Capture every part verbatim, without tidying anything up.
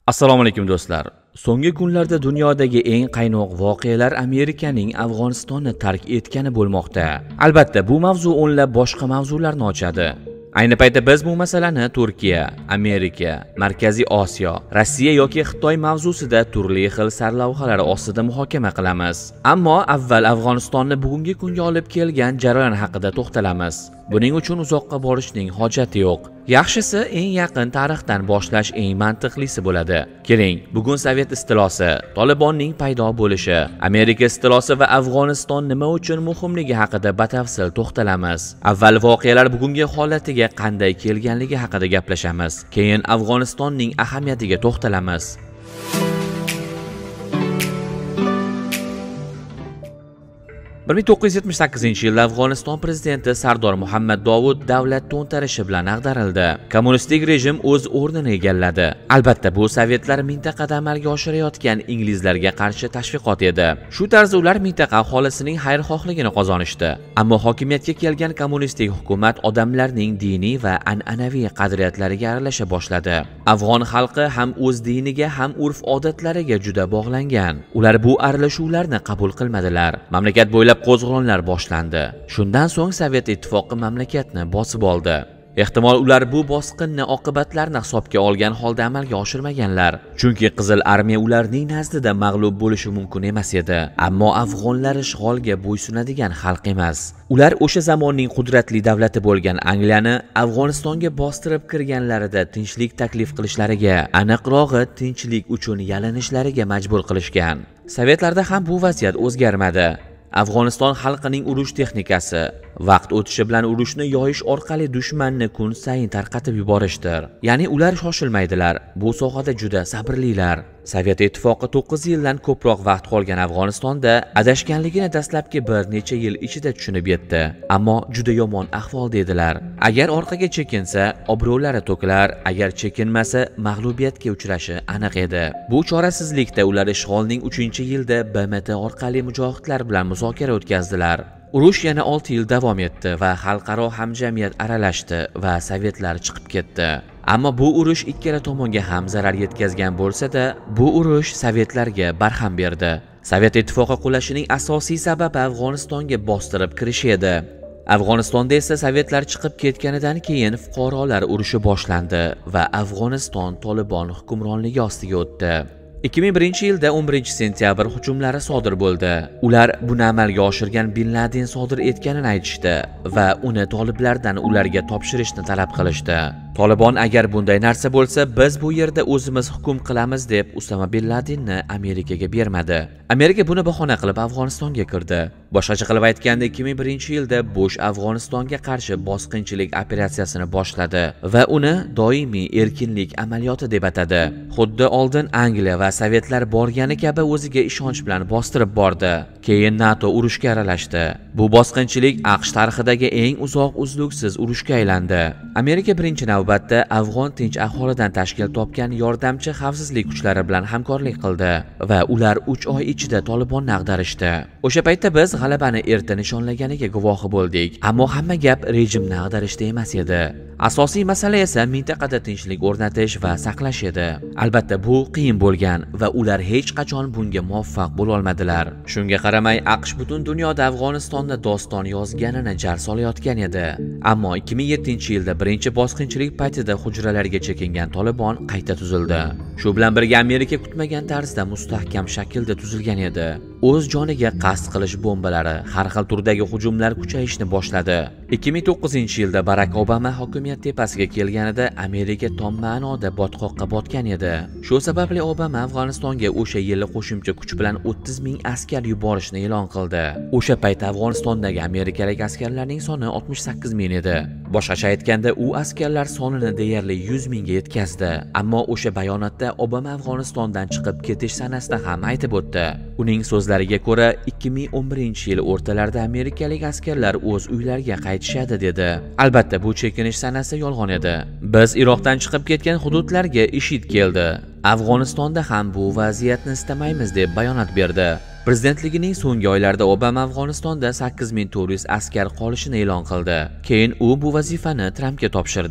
Assalomu alaykum do'stlar. So'nggi kunlarda dunyodagi eng qaynoq voqealar Amerikaning Afg'onistonni tark etgani bo'lmoqda. Albatta, bu mavzu o'nlab boshqa mavzularni ochadi. Ayni paytda biz bu masalani Turkiya, Amerika, Markaziy Osiyo, Rossiya yoki Xitoy mavzusida turli xil sarlavhalar ostida muhokama qilamiz. Ammo avval Afg'onistonni bugungi kunga olib kelgan jarayon haqida to'xtalamiz. Buning uchun uzoqqa borishning hojati yo'q. Yaxshisi eng yaqin tarixdan boshlash eng mantiqlisi bo'ladi. Keling, bugun Sovet istilosi, Tolibonning paydo bo'lishi, Amerika istilosi va Afg'oniston nima uchun muhimligi haqida batafsil to'xtalamiz. Avval voqealar bugungi holatiga qanday kelganligi haqida gaplashamiz. Keyin Afg'onistonning ahamiyatiga to'xtalamiz. bir ming to'qqiz yuz yetmish sakkizinchi yilda Afg'oniston prezidenti Sardor Muhammad Dovud davlat to'ntarishi bilan ag'darildi. Kommunistik rejim o'z o'rnini egalladi. Albatta, bu sovetlar mintaqada amalga oshirayotgan inglizlarga qarshi tashviqot edi. Shu tarzda ular mintaqa aholisining xayrixohligini qozonishdi. Ammo hokimiyatga kelgan kommunistik hukumat odamlarning diniy va an'anaviy qadriyatlariga aralasha boshladi. Afg'on xalqi ham o'z diniga, ham urf-odatlariga juda bog'langan. Ular bu aralashuvlarni qabul qilmadilar. Mamlakat bo'ylab qo'zg'olonlar boshlandi. Shundan so'ng Sovet ittifoqi mamlakatni bosib oldi. Ehtimol ular bu bosqinni oqibatlarini hisobga olgan holda amalga oshirmaganlar. Chunki Qizil armiya ularning nazdida mag'lub bo'lishi mumkin emas edi. Ammo afg'onlar ishg'olga bo'ysunadigan xalq emas. Ular o'sha zamonning qudratli davlati bo'lgan Angliyani Afg'onistonga bostirib kirganlarida tinchlik taklif qilishlariga, aniqrog'i tinchlik uchun yalinishlariga majbur qilishgan. Sovetlarda ham bu vaziyat o'zgarmadi. Afg'oniston xalqining urush texnikasi vaqt o'tishi bilan urushni yoyish orqali dushmanni kun sayin tarqatib yuborishdir. Ya'ni ular shoshilmaydilar. Bu sohada juda sabrlilar. Sovet ittifoqi to'qqiz yildan ko'proq vaqt qolgan Afg'onistonda adashganligini dastlabki bir necha yil ichida tushunib yetdi. Ammo juda yomon ahvolda edilar. Agar orqaga chekinsa, obro'lari to'kilar, agar chekinmasa, mag'lubiyatga uchrashi aniq edi. Bu chorasizlikda ular ishg'olning uchinchi yilda B M T orqali mujohidlar bilan muzokara o'tkazdilar. Urush yana olti yil davom etdi va xalqaro hamjamiyat aralashdi va sovetlar chiqib ketdi. Ammo bu urush ikkala tomonga ham zarar yetkazgan bo'lsa-da, bu urush sovetlarga barham berdi. Sovet ittifoqi qulashining asosiy sababi Afg'onistonga bostirib kirish edi. Afg'onistonda esa sovetlar chiqib ketganidan keyin fuqarolar urushi boshlandi va Afg'oniston Tolibon hukmronligi ostiga o'tdi. ikki ming birinchi yilda o'n birinchi sentyabr hujumlari sodir bo'ldi. Ular buni amalga oshirgan Bin Laden sodir etganini aytishdi va uni toliblardan ularga topshirishni talab qilishdi. Tolibon agar bunday narsa bo'lsa, biz bu yerda o'zimiz hukm qilamiz deb Usama Bin Ladenni Amerikaga bermadi. Amerika buni bahona qilib Afg'onistonga kirdi. Boshqacha qilib aytganda, ikki ming birinchi yilda Bush Afg'onistonga qarshi bosqinchilik operatsiyasini boshladi va uni doimiy erkinlik amaliyoti deb atadi. Xuddi oldin Angliya va sovetlar borgani kabi o'ziga ishonch bilan bostirib bordi. Keyin NATO urushga aralashdi. Bu bosqinchilik AQSh tarixidagi eng uzoq uzluksiz urushga aylandi. Amerika birinchi navbatda afg'on tinch aholidan tashkil topgan yordamchi xavfsizlik kuchlari bilan hamkorlik qildi va ular uch oy ichida Tolibonni ag'darishdi. O'sha paytda biz g'alabani erta nishonlaganiga guvohi bo'ldik. Ammo hamma gap rejimni ag'darishda emas edi. Asosiy masala esa mintaqada tinchlik o'rnatish va saqlash edi. Albatta, bu qiyin bo'lgan va ular hech qachon bunga muvaffaq bo'la olmadilar. Shunga qaramay, AQSh butun dunyoda Afg'onistonda doston yozganini jar solayotgan edi. Ammo ikki ming yettinchi yilda birinchi bosqinchilik paytida hujralarga chekingan Tolibon qayta tuzildi. Shu bilan birga Amerika kutmagan tarzda mustahkam shaklda tuzilgan edi. O'z joniga qasd qilish bombalari, har xil turdagi hujumlar kuchayishni boshladi. ikki ming to'qqizinchi yilda Barack Obama hokimiyat tepasiga kelganida Amerika tom ma'noda botqoqqa botgan edi. Shu sababli Obama Afg'onistonga o'sha yili qo'shimcha kuch bilan o'ttiz ming askar yuborishni e'lon qildi. O'sha paytda Afg'onistondagi amerikalik askarlarning soni oltmish sakkiz ming edi. Boshqacha aytganda, u askarlar sonini deyarli yuz mingga yetkazdi. Ammo o'sha bayonotda Obama Afg'onistondan chiqib ketish sanasida ham aytib o'tdi. Uning so'zlariga ko'ra, ikki ming o'n birinchi yil o'rtalarida amerikalik askarlar o'z uylariga qaytishadi dedi. Albatta, bu chekinish sanasi yolg'on edi. Biz Iroqdan chiqib ketgan hududlarga IShID keldi. Afg'onistonda ham bu vaziyatni istamaymiz deb bayonot berdi. Prezidentligining so'nggi oylarida Obama Afg'onistonda sakkiz ming to'rt yuz askar qolishini e'lon qildi. Keyin u bu vazifani Trampga topshirdi.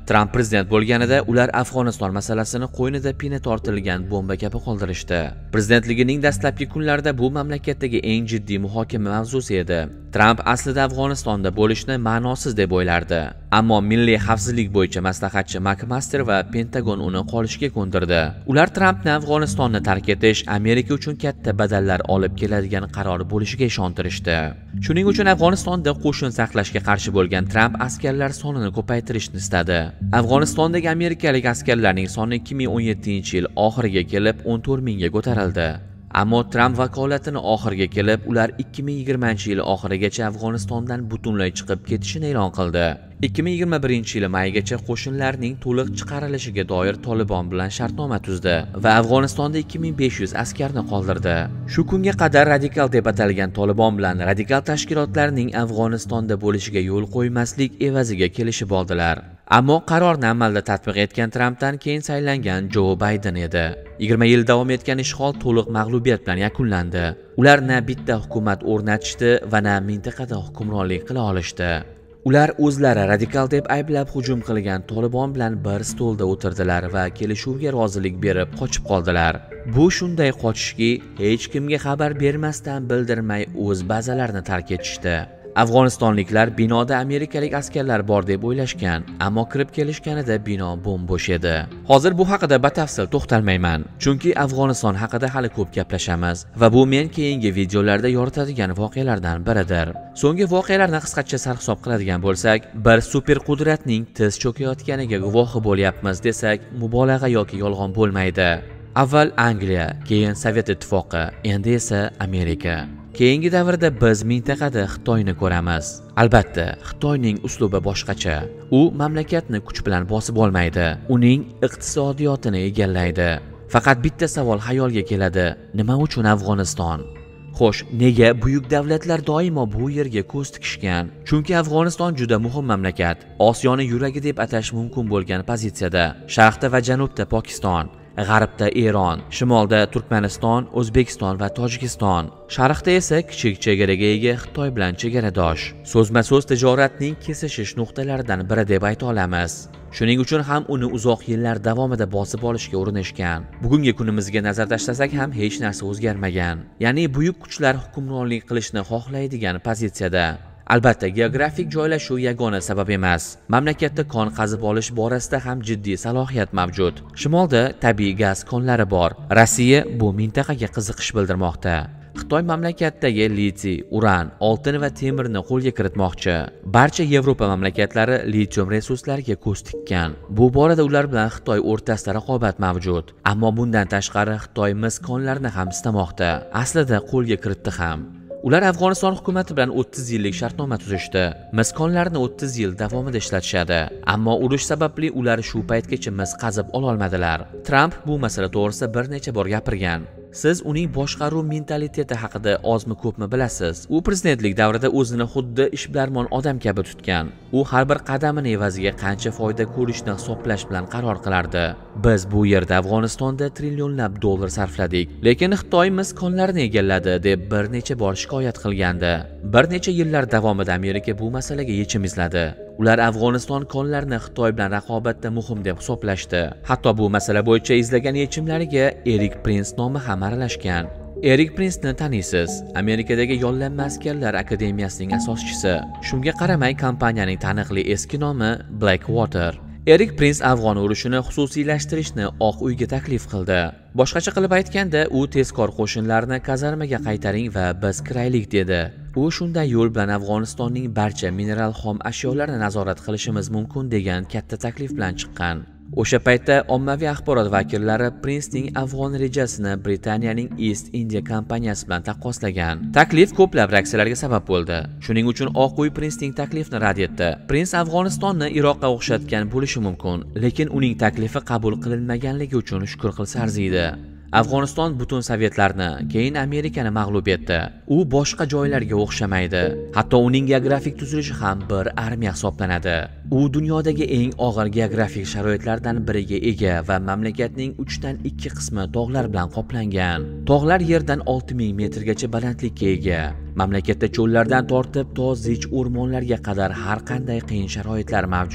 Tramp prezident bo'lganida ular Afg'oniston masalasini qo'ynida pina tortilgan bomba kabi qoldirishdi. Prezidentligining dastlabki kunlarida bu mamlakatdagi eng jiddiy muhokama mavzusi edi. Tramp aslida Afg'onistonda bo'lishni ma'nosiz deb o'ylardi. Ammo milliy xavfsizlik bo'yicha maslahatchi McMaster va Pentagon uni qolishga ko'ndirdi. Ular Trampni Afg'onistonni tark etish Amerika uchun katta badallar olib keladigan qaror bo'lishiga ishontirishdi. Shuning uchun Afg'onistonda qo'shin saqlashga qarshi bo'lgan Tramp askarlar sonini ko'paytirishni istadi. Afg'onistondagi amerikalik askarlarning soni ikki ming o'n yettinchi yil oxiriga kelib o'n to'rt mingga ko'tarildi. Ammo Tramp vakolatini oxiriga kelib, ular ikki ming yigirmanchi yil oxirigacha Afg'onistondan butunlay chiqib ketishini e'lon qildi. ikki ming yigirma birinchi yil maygacha qo'shinlarning to'liq chiqarilishiga doir Tolibon bilan shartnoma tuzdi va Afg'onistonda ikki ming besh yuz askarni qoldirdi. Shu kunga qadar radikal deb atalgan Tolibon bilan radikal tashkilotlarning Afg'onistonda bo'lishiga yo'l qo'ymaslik evaziga kelishib oldilar. Ammo qarorni amalda tatbiq etgan Trampdan keyin saylangan Jo Bayden edi. yigirma yil davom etgan ishg'ol to'liq mag'lubiyat bilan yakunlandi. Ular na bitta hukumat o'rnatishdi va na mintaqada hukmronlik qila olishdi. Ular o'zlari radikal deb ayblab hujum qilgan Tolibon bilan bir stolda o'tirdilar va kelishuvga rozilik berib qochib qoldilar. Bu shunday qochishki, hech kimga xabar bermasdan bildirmay o'z bazalarini tark etishdi. Afg'onistonliklar binoda amerikalik askarlar bor deb o'ylashgan, ammo kirib kelishganida bino bo'm-bo'sh edi. Hozir bu haqida batafsil to'xtalmayman, chunki Afg'oniston haqida hali ko'p gaplashamiz va bu men keyingi videolarda yoritadigan voqealardan biridir. So'nggi voqealarni qisqacha sarhisob qiladigan bo'lsak, bir super qudratning tiz cho'kayotganiga guvohi bo'lyapmiz desak, mubolag'a yoki yolg'on bo'lmaydi. Avval Angliya, keyin Sovet ittifoqi, endi esa Amerika. Keyingi davrda biz mintaqada Xitoyni ko'ramiz. Albatta, Xitoyning uslubi boshqacha. U mamlakatni kuch bilan bosib olmaydi, uning iqtisodiyotini egallaydi. Faqat bitta savol xayolga keladi: nima uchun Afg'oniston? Xo'sh, nega buyuk davlatlar doimo bu yerga ko'z tikishgan? Chunki Afg'oniston juda muhim mamlakat. Osiyoni yuragi deb atash mumkin bo'lgan pozitsiyada. Sharqda va janubda Pokiston, g'arbda Eron, shimolda Turkmaniston, O'zbekiston va Tojikiston. Sharqda esa kichik chegaraga ega Xitoy bilan chegaradosh. So'zma-so'z tijoratning kesishish nuqtalaridan biri deb ayta olamiz. Shuning uchun ham uni uzoq yillar davomida bosib olishga urinishgan. Bugungi kunimizga nazar tashlasak ham hech narsa o'zgarmagan. Ya'ni buyuk kuchlar hukmronlik qilishni xohlaydigan pozitsiyada. Albatta, geografik joylashuv yagona sabab emas. Mamlakatda kon qazib olish borasida ham jiddiy salohiyat mavjud. Shimolda tabiiy gaz konlari bor. Rossiya bu mintaqaga qiziqish bildirmoqda. Xitoy mamlakatdagi litiy, uran, oltin va temirni qo'lga kiritmoqchi. Barcha Yevropa mamlakatlari litium resurslariga ko'z tikkan. Bu borada ular bilan Xitoy o'rtasida raqobat mavjud. Ammo bundan tashqari Xitoy mis konlarini ham istamoqda. Aslida qo'lga kiritdi ham. Ular Afg'oniston hukumati bilan o'ttiz yillik shartnoma tuzishdi. Mis konlarini o'ttiz yil davomida ishlatishadi. Ammo urush sababli ular shu paytgacha mis qazib ola olmadilar. Tramp bu masala to'g'risida bir necha bor gapirgan. Siz uning boshqaruv mentaliteti haqida ozmi ko'pmi bilasiz? U prezidentlik davrida o'zini xuddi ishbilarmon odam kabi tutgan. U har bir qadamini evaziga qancha foyda ko'rishni hisoblash bilan qaror qilardi. Biz bu yerda Afg'onistonda trillionlab dollar sarfladik, lekin Xitoy mis konlarini egalladi deb bir necha bor shikoyat qilgandi. Bir necha yillar davomida Amerika bu masalaga yechim izladi. Ular Afg'oniston konlarini Xitoy bilan raqobatda muhim deb hisoblashdi. Hatto bu masala bo'yicha izlagan yechimlariga Erik Prince nomi ham aralashgan. Erik Prince'ni taniysiz. Amerikadagi yollanma askarlar akademiyasining asoschisi. Shunga qaramay, kompaniyaning taniqli eski nomi Blackwater. Erik Prince Afg'on urushini xususiylashtirishni Oq uyga taklif qildi. Boshqacha qilib aytganda, u tezkor qo'shinlarni kazarmaga qaytaring va biz kiraylik dedi. U shunday yo'l bilan Afg'onistonning barcha mineral xom ashyolarini nazorat qilishimiz mumkin degan katta taklif bilan chiqqan. O'sha paytda ommaviy axborot vakillari Princening Afg'on rejasini Britaniyaning East India kompaniyasi bilan taqqoslagan. Taklif ko'plab reaksiyalarga sabab bo'ldi. Shuning uchun Oq uy Princening taklifini rad etdi. Prince Afg'onistonni Iroqqa o'xshatgan bo'lishi mumkin, lekin uning taklifi qabul qilinmaganligi uchun shukr qilsa arziydi. Afg'oniston butun sovetlarni, keyin Amerikani mag'lub etdi. U boshqa joylarga o'xshamaydi. Hatto uning geografik tuzilishi ham bir armiya hisoblanadi. U dunyodagi eng og'ir geografik sharoitlardan biriga ega va mamlakatning uchdan ikki qismi tog'lar bilan qoplangan. Tog'lar yerdan olti ming metrgacha balandlikka ega. Mamlakatda cho'llardan tortib to zich o'rmonlarga qadar har qanday qiyin sharoitlar mavjud.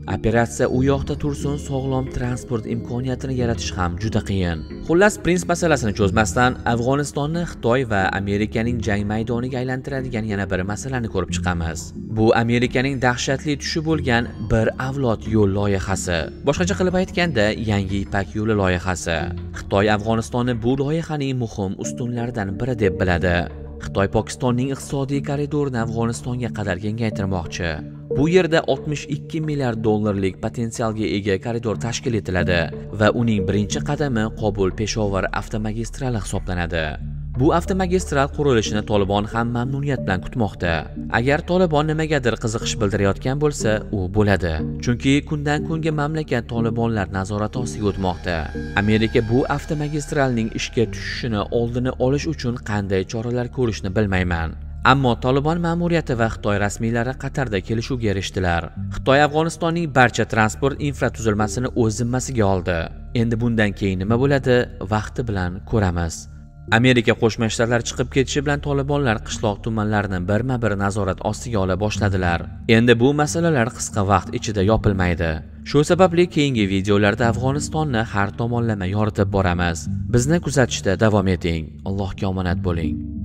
Operatsiya u yoqda tursin, sog'lom transport imkoniyatini yaratish ham juda qiyin. Xullas, Prins masalasini cho'zmasdan Afg'onistonni Xitoy va Amerikaning jang maydoniga aylantiradigan yana bir masalani ko'rib chiqamiz. Bu Amerikaning dahshatli tushi bo'lgan bir avlod yo'l loyihasi. Boshqacha qilib aytganda, yangi Ipak yo'li loyihasi. Xitoy Afg'onistonni bu loyihaning muhim ustunlaridan biri deb biladi. Xitoy Pokistonning iqtisodiy koridorini Afg'onistonga qadar kengaytirmoqchi. Bu yerda oltmish ikki milliard dollarlik potensialga ega koridor tashkil etiladi va uning birinchi qadami Qobul-Peshovar avtomagistrali hisoblanadi. Bu avtomagistral qurilishini Tolibon ham mamnuniyat bilan kutmoqda. Agar Tolibon nimagadir qiziqish bildirayotgan bo'lsa, u bo'ladi. Chunki kundan kunga mamlakat Tolibonlar nazorati ostiga o'tmoqda. Amerika bu avtomagistralning ishga tushishini oldini olish uchun qanday choralar ko'rishni bilmayman. Ammo Tolibon ma'muriyati va Xitoy rasmiylari Qatarda kelishuvga erishdilar. Xitoy Afg'onistonning barcha transport infratuzilmasini o'z zimmasiga oldi. Endi bundan keyin nima bo'ladi, vaqti bilan ko'ramiz. Amerika Qo'shma Shtatlar chiqib ketishi bilan Tolibonlar qishloq tumanlarini birma-bir nazorat ostiga ola boshladilar. Endi bu masalalar qisqa vaqt ichida yopilmaydi. Shu sababli keyingi videolarda Afg'onistonni har tomonlama yoritib boramiz. Bizni kuzatishda davom eting. Allohga omonat bo'ling.